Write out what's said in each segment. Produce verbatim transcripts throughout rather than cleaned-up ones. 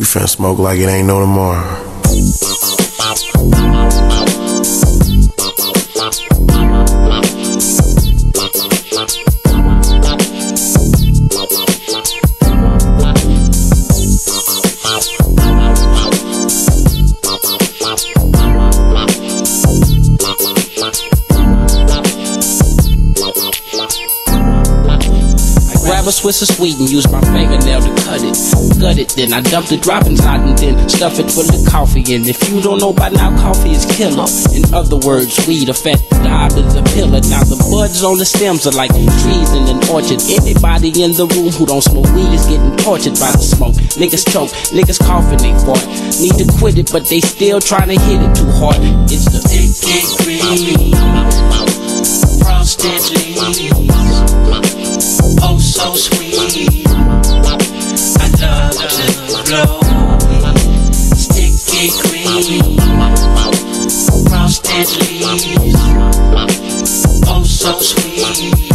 finna smoke like it ain't no tomorrow. Grab a Swiss of sweet and use my fingernail to cut it. Gut it, then I dump the drop inside and then stuff it full of coffee. And if you don't know by now, coffee is killer. In other words, weed, a fat dive is a pillar. Now the buds on the stems are like trees in an orchard. Anybody in the room who don't smoke weed is getting tortured by the smoke. Niggas choke, niggas coughing, they fart. Need to quit it, but they still trying to hit it too hard. It's the thick and creamy, frosted leaves. Oh, so sweet. I love to blow weed. Sticky cream, frosted leaves. Oh, so sweet.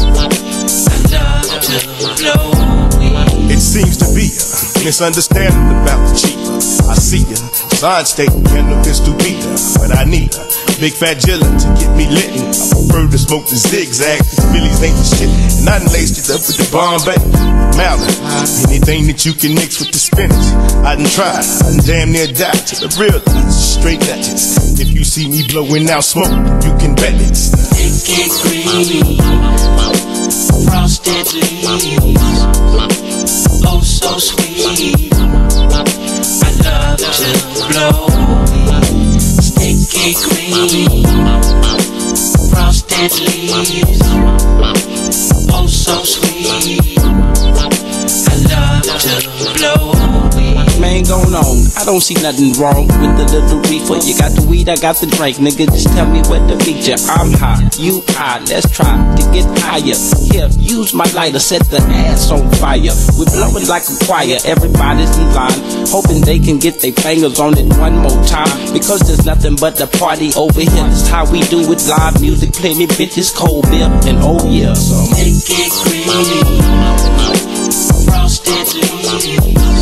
I love to blow weed. It seems to be a misunderstanding about the cheaper. I see ya, sign stating cannabis to be her, but I need her. Big fat Jilla to get me lit. I prefer to smoke the zigzag, cause Billy's ain't the shit. And I done laced it up with the Bombay, Malin, anything that you can mix with the spinach. I done tried, I done damn near died till I realized straight lettuce. If you see me blowing out smoke, you can bet it's thick and creamy, frosted leaves. Oh, so sweet. I love to blow weed. Sticky cream, frosted leaves. Oh, so sweet. I love to blow weed. Man, going on, I don't see nothing wrong with the little reefer. You got the weed, I got the drink. Nigga, just tell me what to meet ya. I'm high, you high, let's try to get higher. Here, use my lighter, set the ass on fire. We're blowing like a choir, everybody's in line, hoping they can get their fingers on it one more time. Because there's nothing but the party over here. That's how we do it, live music, plenty bitches, cold beer, and oh yeah. So thick and creamy, frosted leaves.